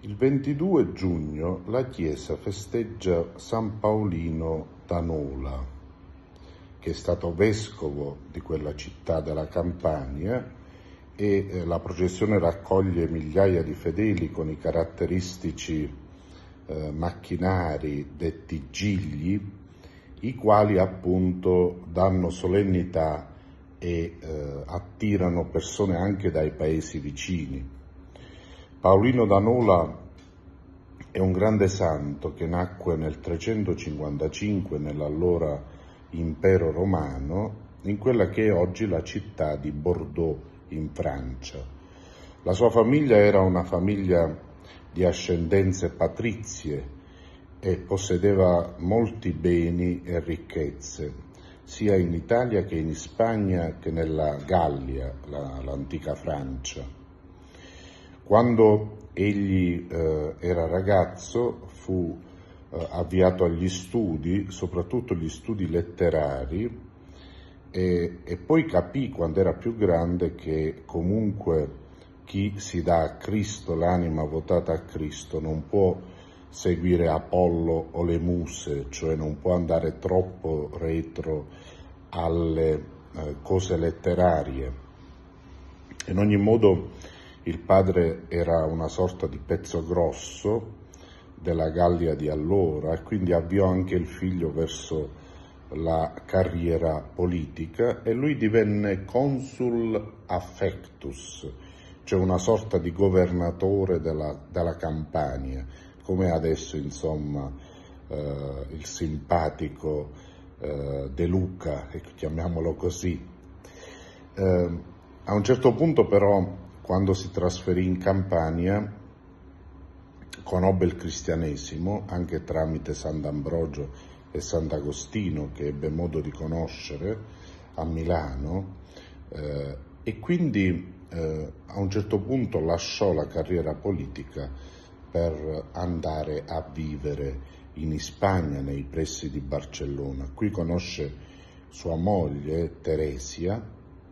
Il 22 giugno la Chiesa festeggia San Paolino da Nola, che è stato vescovo di quella città della Campania, e la processione raccoglie migliaia di fedeli con i caratteristici macchinari detti gigli, i quali appunto danno solennità e attirano persone anche dai paesi vicini. Paolino da Nola è un grande santo che nacque nel 355 nell'allora impero romano, in quella che è oggi la città di Bordeaux in Francia. La sua famiglia era una famiglia di ascendenze patrizie e possedeva molti beni e ricchezze, sia in Italia che in Spagna che nella Gallia, l'antica Francia. Quando egli era ragazzo fu avviato agli studi, soprattutto gli studi letterari, e poi capì quando era più grande che comunque chi si dà a Cristo, l'anima votata a Cristo, non può seguire Apollo o le muse, cioè non può andare troppo retro alle cose letterarie. In ogni modo il padre era una sorta di pezzo grosso della Gallia di allora e quindi avviò anche il figlio verso la carriera politica e lui divenne consul affectus, cioè una sorta di governatore della Campania, come adesso insomma il simpatico De Luca, chiamiamolo così. A un certo punto però, quando si trasferì in Campania, conobbe il cristianesimo anche tramite Sant'Ambrogio e Sant'Agostino, che ebbe modo di conoscere a Milano, e quindi a un certo punto lasciò la carriera politica per andare a vivere in Spagna, nei pressi di Barcellona. Qui conosce sua moglie Teresia,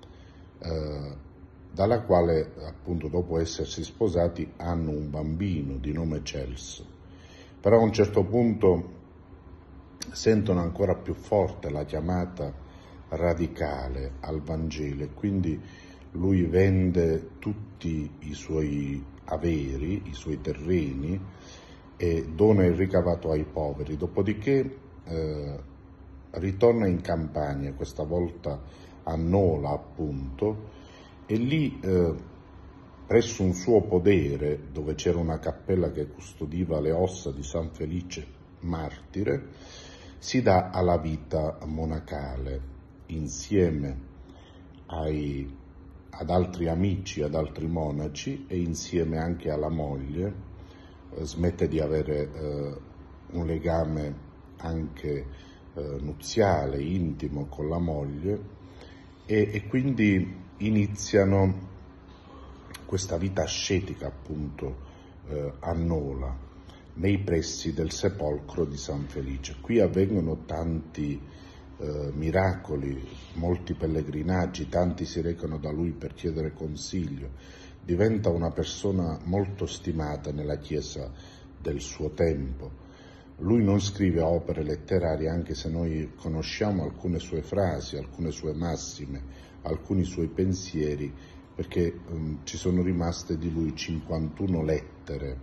dalla quale appunto dopo essersi sposati hanno un bambino di nome Celso. Però a un certo punto sentono ancora più forte la chiamata radicale al Vangelo e quindi lui vende tutti i suoi averi, i suoi terreni e dona il ricavato ai poveri, dopodiché ritorna in Campania, questa volta a Nola appunto, e lì presso un suo podere, dove c'era una cappella che custodiva le ossa di San Felice martire, si dà alla vita monacale insieme ad altri amici, ad altri monaci e insieme anche alla moglie. Smette di avere un legame anche nuziale, intimo con la moglie e quindi iniziano questa vita ascetica appunto a Nola, nei pressi del sepolcro di San Felice. Qui avvengono tanti miracoli, molti pellegrinaggi, tanti si recano da lui per chiedere consiglio, diventa una persona molto stimata nella Chiesa del suo tempo. Lui non scrive opere letterarie, anche se noi conosciamo alcune sue frasi, alcune sue massime, alcuni suoi pensieri, perché ci sono rimaste di lui 51 lettere.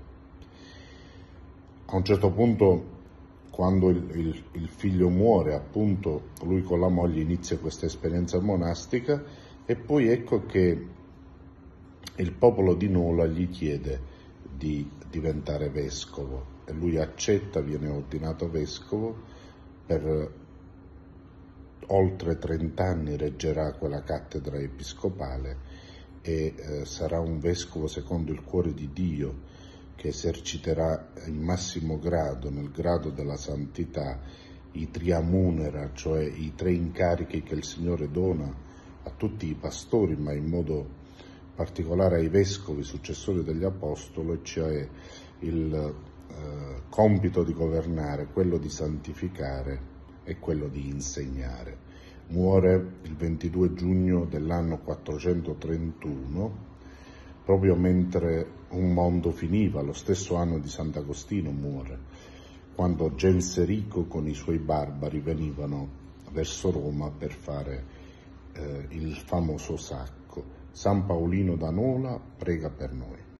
A un certo punto, quando il figlio muore, appunto, lui con la moglie inizia questa esperienza monastica e poi ecco che il popolo di Nola gli chiede di diventare vescovo e lui accetta, viene ordinato vescovo, per oltre 30 anni reggerà quella cattedra episcopale e sarà un vescovo secondo il cuore di Dio, che eserciterà in massimo grado, nel grado della santità, i triamunera, cioè i 3 incarichi che il Signore dona a tutti i pastori, ma in modo particolare ai vescovi successori degli apostoli, cioè il compito di governare, quello di santificare e quello di insegnare. Muore il 22 giugno dell'anno 431, proprio mentre un mondo finiva, lo stesso anno di Sant'Agostino muore, quando Genserico con i suoi barbari venivano verso Roma per fare il famoso sacco. San Paolino da Nola prega per noi.